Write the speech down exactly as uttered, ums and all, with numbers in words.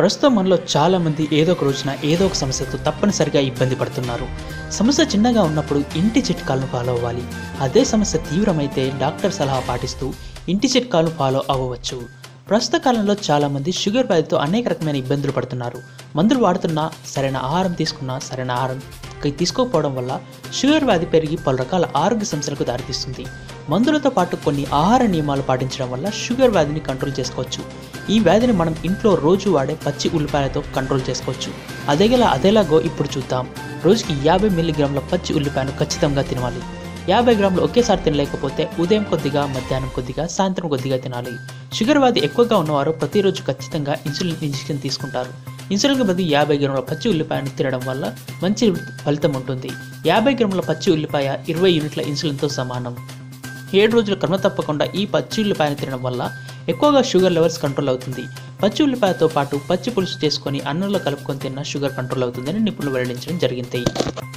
ప్రస్తుతం మనలో చాలామంది ఏదో ఒక రోజున ఏదో ఒక సమస్యతో తప్పనిసరిగా ఇబ్బంది పడుతున్నారు. సమస్య చిన్నగా ఉన్నప్పుడు ఇంటి చిట్కాలను ఫాలో అవ్వాలి. అదే సమస్య తీవ్రమైతే డాక్టర్ సలహా పాటిస్తూ ఇంటి చిట్కాలను ఫాలో అవ్వవచ్చు. ప్రస్తుత కాలంలో చాలామంది షుగర్ వ్యాధితో అనేక రకమైన ఇబ్బందులు పడుతున్నారు. మందులు వాడుతున్నా, సరైన ఆహారం తీసుకున్నా, సరైన ఆహారం తీసుకోకపోవడం వల్ల షుగర్ వ్యాధి పెరిగి పలు రకాల ఆరోగ్య సమస్యలకు దారితీస్తుంది. మందులతో పాటు కొన్ని ఆహార నియమాలు పాటించడం వల్ల షుగర్ వ్యాధిని కంట్రోల్ చేసుకోవచ్చు. ఈ వ్యాధిని మనం ఇంట్లో రోజు వాడే పచ్చి ఉల్లిపాయలతో కంట్రోల్ చేసుకోవచ్చు. అదేలా అదేలాగో ఇప్పుడు చూద్దాం. రోజుకి యాభై మిల్లీగ్రాముల పచ్చి ఉల్లిపాయను ఖచ్చితంగా తినాలి. యాభై గ్రాములు ఒకేసారి తినలేకపోతే ఉదయం కొద్దిగా, మధ్యాహ్నం కొద్దిగా, సాయంత్రం కొద్దిగా తినాలి. షుగర్ వ్యాధి ఎక్కువగా ఉన్నవారు ప్రతిరోజు ఖచ్చితంగా ఇన్సులిన్ ఇంజెక్షన్ తీసుకుంటారు. ఇన్సులిన్కి బదులు యాభై గ్రాముల పచ్చి ఉల్లిపాయను తినడం వల్ల మంచి ఫలితం ఉంటుంది. యాభై గ్రాముల పచ్చి ఉల్లిపాయ ఇరవై యూనిట్ల ఇన్సులిన్తో సమానం. ఏడు రోజులు క్రమ తప్పకుండా ఈ పచ్చి ఉల్లిపాయను తినడం వల్ల ఎక్కువగా షుగర్ లెవెల్స్ కంట్రోల్ అవుతుంది. పచ్చి ఉల్లిపాయతో పాటు పచ్చి పులుసు చేసుకొని అన్నంలో కలుపుకొని తిన్న షుగర్ కంట్రోల్ అవుతుందని నిపుణులు వెల్లడించడం జరిగింది.